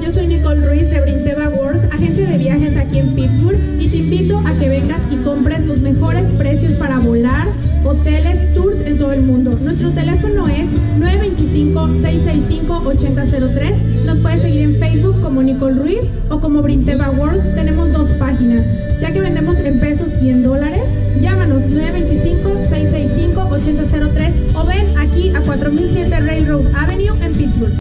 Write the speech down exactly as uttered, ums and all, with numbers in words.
yo soy Nicole Ruiz de Brinteva World, agencia de viajes aquí en Pittsburgh, y te invito a que vengas y compres los mejores precios para volar, hoteles, tours en todo el mundo. Nuestro teléfono es nueve dos cinco, seis seis cinco, ocho cero cero tres. Nos puedes seguir en Facebook como Nicole Ruiz o como Brinteva World. Tenemos dos páginas, ya que vendemos en pesos y en dólares.